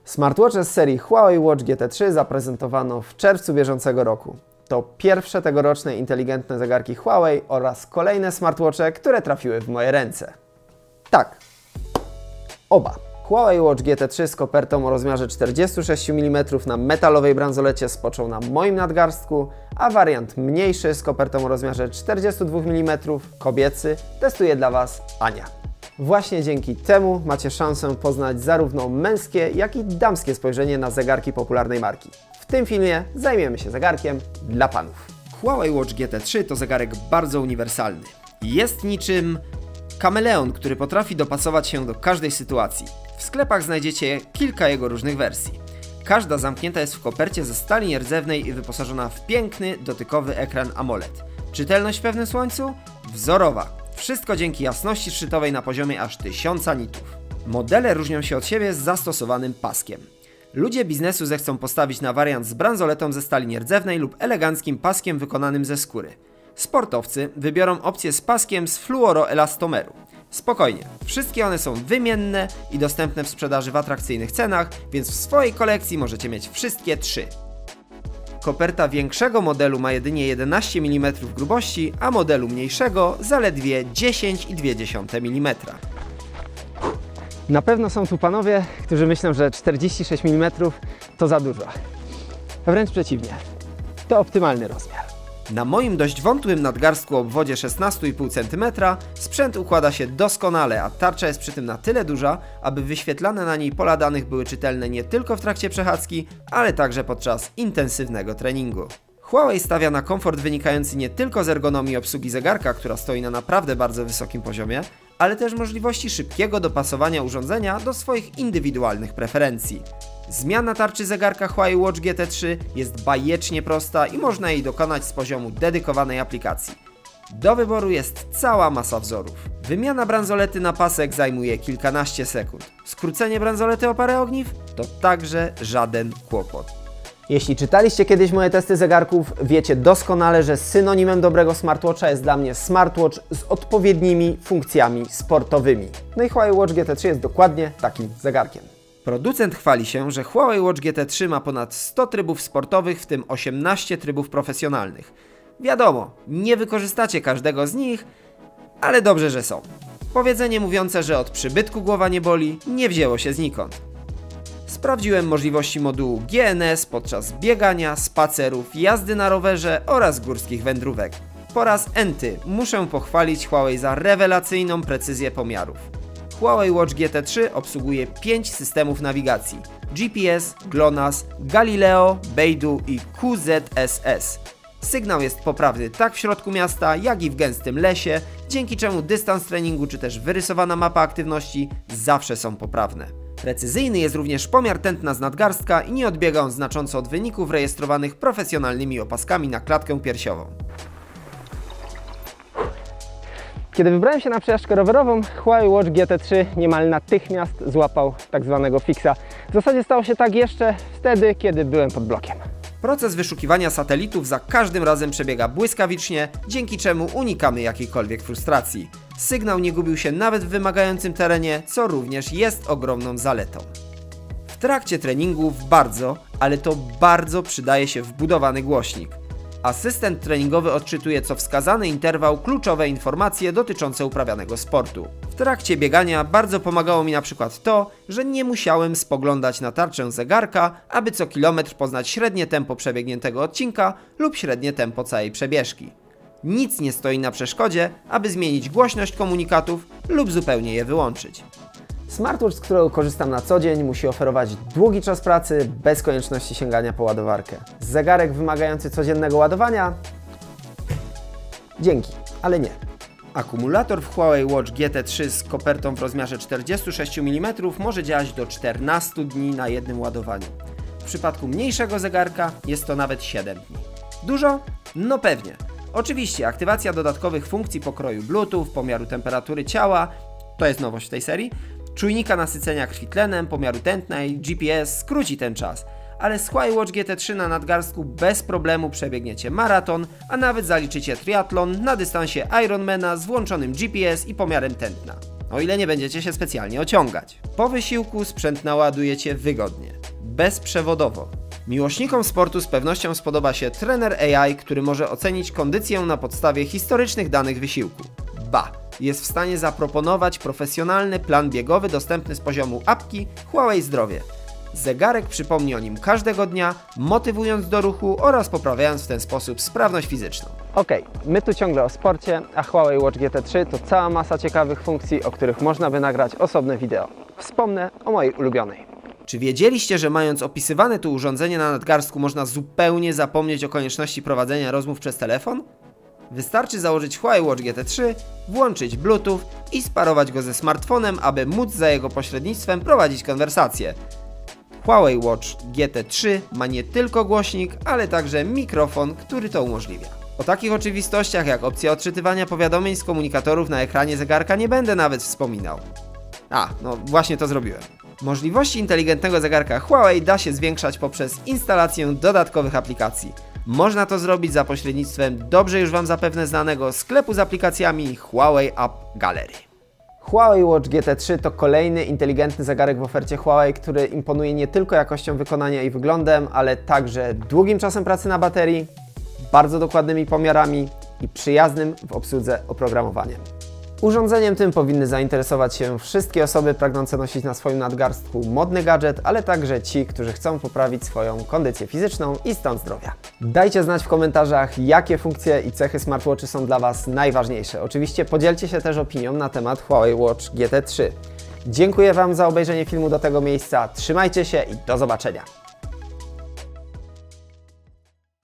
Smartwatche z serii Huawei Watch GT3 zaprezentowano w czerwcu bieżącego roku. To pierwsze tegoroczne inteligentne zegarki Huawei oraz kolejne smartwatche, które trafiły w moje ręce. Tak, oba. Huawei Watch GT3 z kopertą o rozmiarze 46 mm na metalowej bransolecie spoczął na moim nadgarstku, a wariant mniejszy z kopertą o rozmiarze 42 mm, kobiecy, testuje dla Was Ania. Właśnie dzięki temu macie szansę poznać zarówno męskie, jak i damskie spojrzenie na zegarki popularnej marki. W tym filmie zajmiemy się zegarkiem dla panów. Huawei Watch GT3 to zegarek bardzo uniwersalny. Jest niczym kameleon, który potrafi dopasować się do każdej sytuacji. W sklepach znajdziecie kilka jego różnych wersji. Każda zamknięta jest w kopercie ze stali nierdzewnej i wyposażona w piękny, dotykowy ekran AMOLED. Czytelność w pewnym słońcu? Wzorowa. Wszystko dzięki jasności szczytowej na poziomie aż 1000 nitów. Modele różnią się od siebie z zastosowanym paskiem. Ludzie biznesu zechcą postawić na wariant z bransoletą ze stali nierdzewnej lub eleganckim paskiem wykonanym ze skóry. Sportowcy wybiorą opcję z paskiem z fluoroelastomeru. Spokojnie, wszystkie one są wymienne i dostępne w sprzedaży w atrakcyjnych cenach, więc w swojej kolekcji możecie mieć wszystkie trzy. Koperta większego modelu ma jedynie 11 mm grubości, a modelu mniejszego zaledwie 10,2 mm. Na pewno są tu panowie, którzy myślą, że 46 mm to za dużo. Wręcz przeciwnie, to optymalny rozmiar. Na moim dość wątłym nadgarstku o obwodzie 16,5 cm sprzęt układa się doskonale, a tarcza jest przy tym na tyle duża, aby wyświetlane na niej pola danych były czytelne nie tylko w trakcie przechadzki, ale także podczas intensywnego treningu. Huawei stawia na komfort wynikający nie tylko z ergonomii obsługi zegarka, która stoi na naprawdę bardzo wysokim poziomie, ale też możliwości szybkiego dopasowania urządzenia do swoich indywidualnych preferencji. Zmiana tarczy zegarka Huawei Watch GT3 jest bajecznie prosta i można jej dokonać z poziomu dedykowanej aplikacji. Do wyboru jest cała masa wzorów. Wymiana bransolety na pasek zajmuje kilkanaście sekund. Skrócenie bransolety o parę ogniw to także żaden kłopot. Jeśli czytaliście kiedyś moje testy zegarków, wiecie doskonale, że synonimem dobrego smartwatcha jest dla mnie smartwatch z odpowiednimi funkcjami sportowymi. No i Huawei Watch GT3 jest dokładnie takim zegarkiem. Producent chwali się, że Huawei Watch GT3 ma ponad 100 trybów sportowych, w tym 18 trybów profesjonalnych. Wiadomo, nie wykorzystacie każdego z nich, ale dobrze, że są. Powiedzenie mówiące, że od przybytku głowa nie boli, nie wzięło się znikąd. Sprawdziłem możliwości modułu GNS podczas biegania, spacerów, jazdy na rowerze oraz górskich wędrówek. Po raz enty muszę pochwalić Huawei za rewelacyjną precyzję pomiarów. Huawei Watch GT3 obsługuje 5 systemów nawigacji: GPS, GLONASS, Galileo, Beidou i QZSS. Sygnał jest poprawny tak w środku miasta, jak i w gęstym lesie, dzięki czemu dystans treningu czy też wyrysowana mapa aktywności zawsze są poprawne. Precyzyjny jest również pomiar tętna z nadgarstka i nie odbiega on znacząco od wyników rejestrowanych profesjonalnymi opaskami na klatkę piersiową. Kiedy wybrałem się na przejażdżkę rowerową, Huawei Watch GT3 niemal natychmiast złapał tak zwanego fixa. W zasadzie stało się tak jeszcze wtedy, kiedy byłem pod blokiem. Proces wyszukiwania satelitów za każdym razem przebiega błyskawicznie, dzięki czemu unikamy jakiejkolwiek frustracji. Sygnał nie gubił się nawet w wymagającym terenie, co również jest ogromną zaletą. W trakcie treningów ale to bardzo przydaje się wbudowany głośnik. Asystent treningowy odczytuje co wskazany interwał kluczowe informacje dotyczące uprawianego sportu. W trakcie biegania bardzo pomagało mi na przykład to, że nie musiałem spoglądać na tarczę zegarka, aby co kilometr poznać średnie tempo przebiegniętego odcinka lub średnie tempo całej przebieżki. Nic nie stoi na przeszkodzie, aby zmienić głośność komunikatów lub zupełnie je wyłączyć. Smartwatch, z którego korzystam na co dzień, musi oferować długi czas pracy bez konieczności sięgania po ładowarkę. Zegarek wymagający codziennego ładowania? Dzięki, ale nie. Akumulator w Huawei Watch GT3 z kopertą w rozmiarze 46 mm może działać do 14 dni na jednym ładowaniu. W przypadku mniejszego zegarka jest to nawet 7 dni. Dużo? No pewnie. Oczywiście aktywacja dodatkowych funkcji pokroju Bluetooth, pomiaru temperatury ciała, to jest nowość w tej serii, czujnika nasycenia krwi tlenem, pomiaru tętna i GPS skróci ten czas, ale z Huawei Watch GT3 na nadgarstku bez problemu przebiegniecie maraton, a nawet zaliczycie triatlon na dystansie Ironmana z włączonym GPS i pomiarem tętna. O ile nie będziecie się specjalnie ociągać. Po wysiłku sprzęt naładujecie wygodnie. bezprzewodowo. Miłośnikom sportu z pewnością spodoba się trener AI, który może ocenić kondycję na podstawie historycznych danych wysiłku. Ba! Jest w stanie zaproponować profesjonalny plan biegowy dostępny z poziomu apki Huawei Zdrowie. Zegarek przypomni o nim każdego dnia, motywując do ruchu oraz poprawiając w ten sposób sprawność fizyczną. Okej, my tu ciągle o sporcie, a Huawei Watch GT3 to cała masa ciekawych funkcji, o których można by nagrać osobne wideo. Wspomnę o mojej ulubionej. Czy wiedzieliście, że mając opisywane tu urządzenie na nadgarstku można zupełnie zapomnieć o konieczności prowadzenia rozmów przez telefon? Wystarczy założyć Huawei Watch GT3, włączyć Bluetooth i sparować go ze smartfonem, aby móc za jego pośrednictwem prowadzić konwersację. Huawei Watch GT3 ma nie tylko głośnik, ale także mikrofon, który to umożliwia. O takich oczywistościach jak opcja odczytywania powiadomień z komunikatorów na ekranie zegarka nie będę nawet wspominał. No właśnie to zrobiłem. Możliwości inteligentnego zegarka Huawei da się zwiększać poprzez instalację dodatkowych aplikacji. Można to zrobić za pośrednictwem dobrze już Wam zapewne znanego sklepu z aplikacjami Huawei App Gallery. Huawei Watch GT3 to kolejny inteligentny zegarek w ofercie Huawei, który imponuje nie tylko jakością wykonania i wyglądem, ale także długim czasem pracy na baterii, bardzo dokładnymi pomiarami i przyjaznym w obsłudze oprogramowaniem. Urządzeniem tym powinny zainteresować się wszystkie osoby pragnące nosić na swoim nadgarstku modny gadżet, ale także ci, którzy chcą poprawić swoją kondycję fizyczną i stan zdrowia. Dajcie znać w komentarzach, jakie funkcje i cechy smartwatchy są dla Was najważniejsze. Oczywiście podzielcie się też opinią na temat Huawei Watch GT3. Dziękuję Wam za obejrzenie filmu do tego miejsca, trzymajcie się i do zobaczenia.